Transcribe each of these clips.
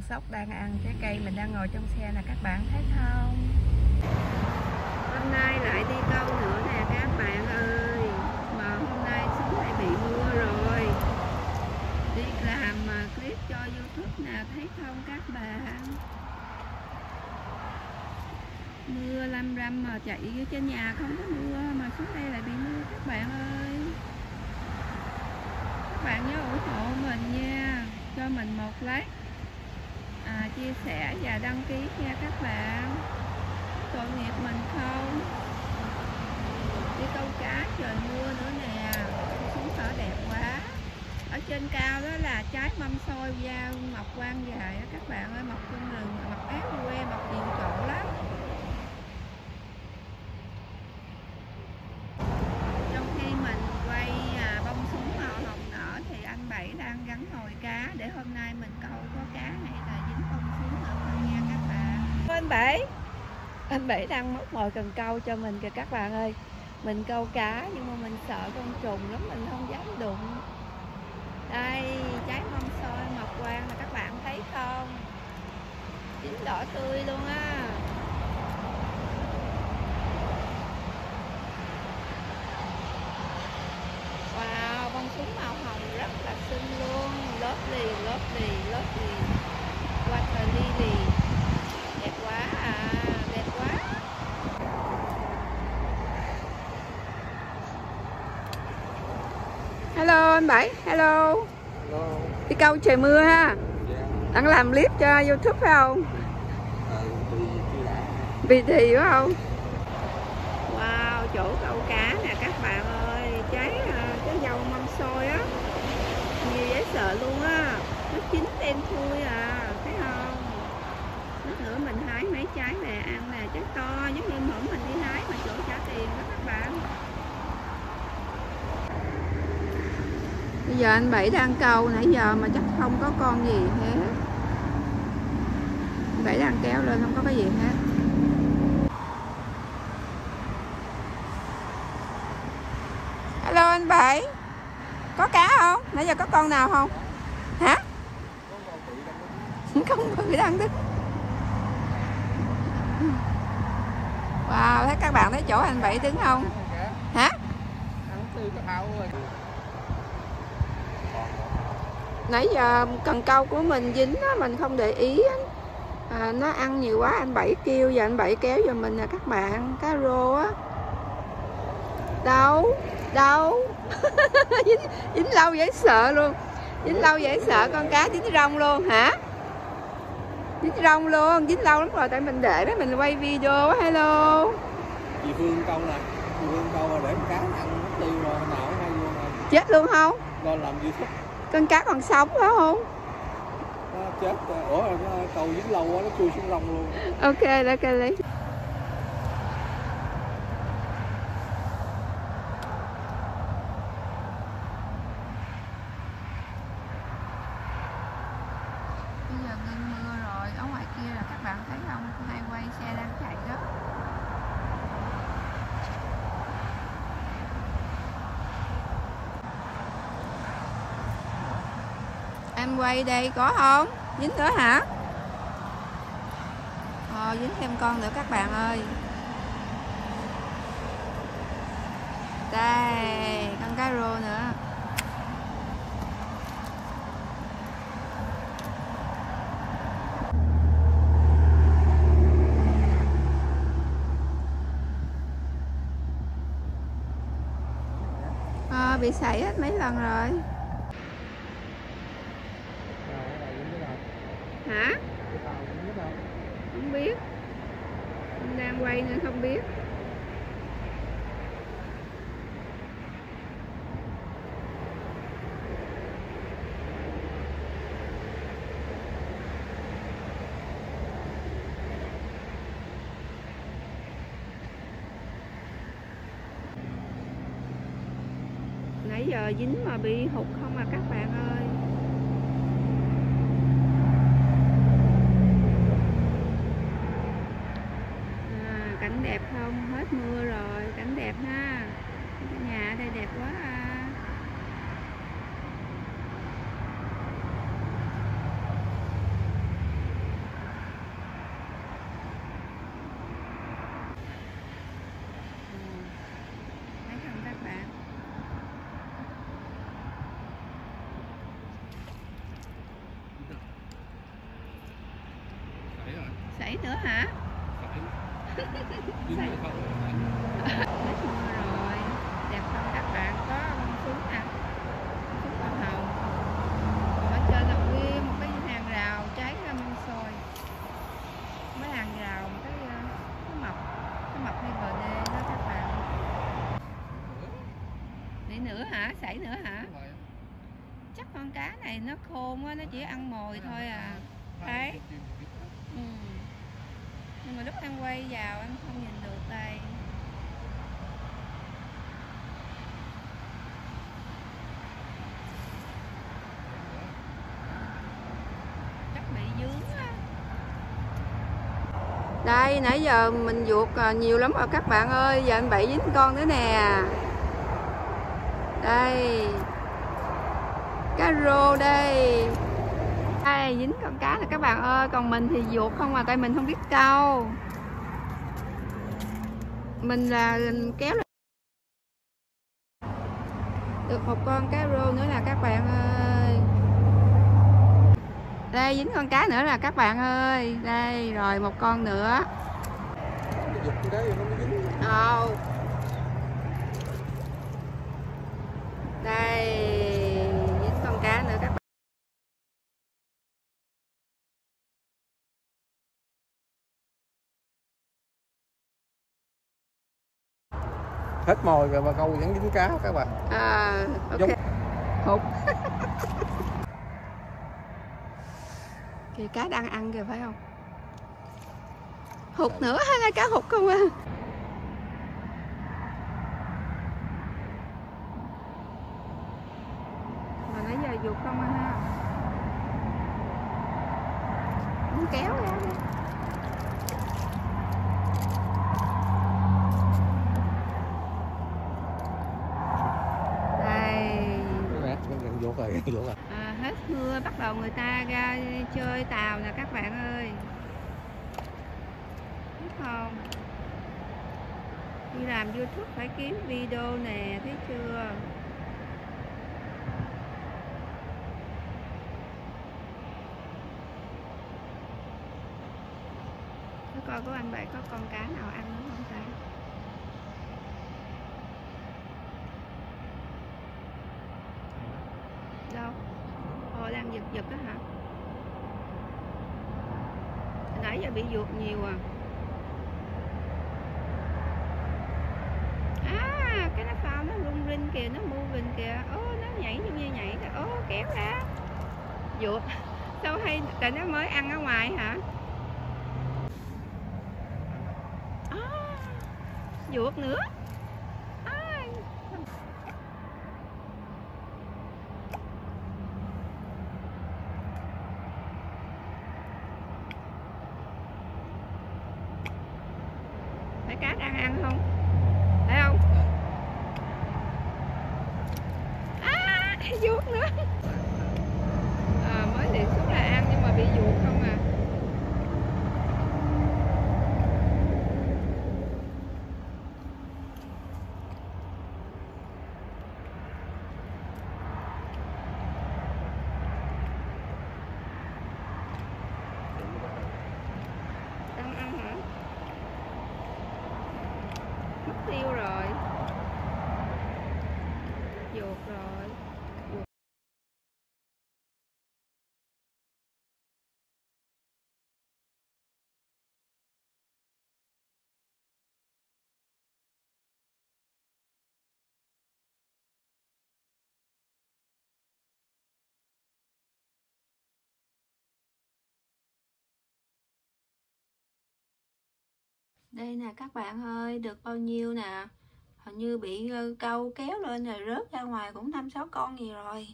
Sóc đang ăn trái cây, mình đang ngồi trong xe nè, các bạn thấy không? Hôm nay lại đi câu nữa nè các bạn ơi, mà hôm nay xuống lại bị mưa rồi. Đi làm mà clip cho YouTube nè, thấy không các bạn? Mưa lâm râm mà chạy trên nhà không có mưa, mà xuống đây lại bị mưa các bạn ơi. Các bạn nhớ ủng hộ mình nha, cho mình một like, chia sẻ và đăng ký nha các bạn. Tội nghiệp mình không? Đi câu cá trời mưa nữa nè, xuống sở đẹp quá. Ở trên cao đó là trái mâm xôi da mọc quang dài đó các bạn ơi, mọc trong rừng, mọc ép quê, mọc nhiều chỗ lắm. Trong khi mình quay bông súng màu hồng nở thì anh Bảy đang gắn nồi cá để hôm nay mình câu có cá này là dính bông súng nữa nha các bạn. Anh Bảy đang móc mồi cần câu cho mình kìa các bạn ơi. Mình câu cá nhưng mà mình sợ con trùng lắm, mình không dám đụng. Đây, trái mâm xôi mọc quang là các bạn thấy không? Chín đỏ tươi luôn á. Wow, bông súng màu hồng rất là xinh luôn. Lovely, lovely, lovely. Water lily. Đẹp quá à, đẹp quá. Hello anh Bảy, hello. Hello. Đi câu trời mưa ha. Yeah. Đang làm clip cho YouTube phải không? Vì thì phải không? Wow, chỗ câu cá nè các bạn ơi, trái dâu mâm xôi á, nhiều dễ sợ luôn á, nó chín đen thui à, thấy không? Lúc nữa mình hái mấy trái về ăn nè, trái to giống như hôm mình đi hái mà chỗ trả tiền đó các bạn. Bây giờ anh Bảy đang câu nãy giờ mà chắc không có con gì hết. Anh Bảy đang kéo lên không có cái gì hết. Hello anh Bảy, có cá không? Nãy giờ có con nào không? Hả? Con bự đang đứng. Wow, thấy các bạn thấy chỗ anh Bảy đứng không? Hả? Nãy giờ cần câu của mình dính á, mình không để ý á. Nó ăn nhiều quá anh Bảy kêu, giờ anh Bảy kéo giùm mình nè các bạn, cá rô á. Đâu dính lâu dễ sợ luôn, dính lâu dễ sợ, con cá dính rong luôn hả? Dính rong luôn, dính lâu lắm rồi, tại mình để đó mình quay video. Hello Dì Phương câu nè, dì Phương câu rồi để con cá ăn mất tiêu rồi, nào hay luôn rồi. Chết luôn không? Lo làm YouTube. Con cá còn sống phải không? Nó chết, ủa nó câu dính lâu quá, nó chui xuống rong luôn. Ok, lấy. Bây giờ ngưng mưa rồi, ở ngoài kia là các bạn thấy không? Hai quay xe đang chạy đó. Em quay đây có không? Dính tới hả? Dính thêm con nữa các bạn ơi. Đây, con cá rô nữa. Bị sảy hết mấy lần rồi. Hả? Không biết. Mình đang quay nên không biết. Nãy giờ dính mà bị hụt không à các bạn ơi. Cảnh đẹp không? Hết mưa rồi, cảnh đẹp ha. Nhà ở đây đẹp quá à. nữa hả? Hết mưa rồi. Đẹp không các bạn? Có bông súng nè, súng màu hồng. Còn ở trên là nguyên một cái hàng rào trái mâm xôi. Mấy hàng rào một cái mập hay bờ đê đó các bạn. Đi nữa hả? Sảy nữa hả? Chắc con cá này nó khôn quá, nó chỉ ăn mồi thôi à. Đấy. Nhưng mà lúc anh quay vào anh không nhìn được đây. Chắc bị dướng á. Đây nãy giờ mình vuột nhiều lắm rồi các bạn ơi. Giờ anh Bảy dính con nữa nè. Đây, cá rô đây. Đây dính con cá nè các bạn ơi. Còn mình thì vuột không à, tại mình không biết câu. Mình là kéo lên được một con cá rô nữa là các bạn ơi. Đây dính con cá nữa là các bạn ơi. Đây rồi một con nữa. Đây dính con cá nữa các bạn. Hết mồi rồi mà câu vẫn dính cá các bạn. Ok. Hụt. Kìa cá đang ăn kìa phải không? Hụt nữa hay là cá hụt không à? Mà nãy giờ vụt không à ha. Muốn kéo ra đi. Hết mưa bắt đầu người ta ra chơi tàu nè các bạn ơi. Biết không? Đi làm YouTube phải kiếm video nè, thấy chưa? Để coi có anh Bảy có con cá nào ăn nữa không ta? Đâu? Đang giật giật á hả? Nãy giờ bị vuột nhiều à. Cái nó phao nó rung rinh kìa, nó moving kìa. Nó nhảy như nhảy kìa. Kéo ra. Vuột. Sao hay, tại nó mới ăn ở ngoài hả? Vuột nữa. Phải cá đang ăn không? Thấy không? Vuột nữa. Mới liền xuống là ăn nhưng mà bị vuột không à. Đang ăn hả? Mất tiêu rồi. Vuột rồi. Đây nè các bạn ơi, được bao nhiêu nè. Hình như bị câu kéo lên rồi rớt ra ngoài cũng 5-6 con gì rồi.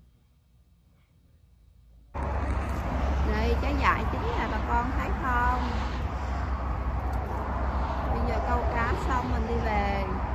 Đây trái dại chín nè bà con thấy không? Bây giờ câu cá xong mình đi về.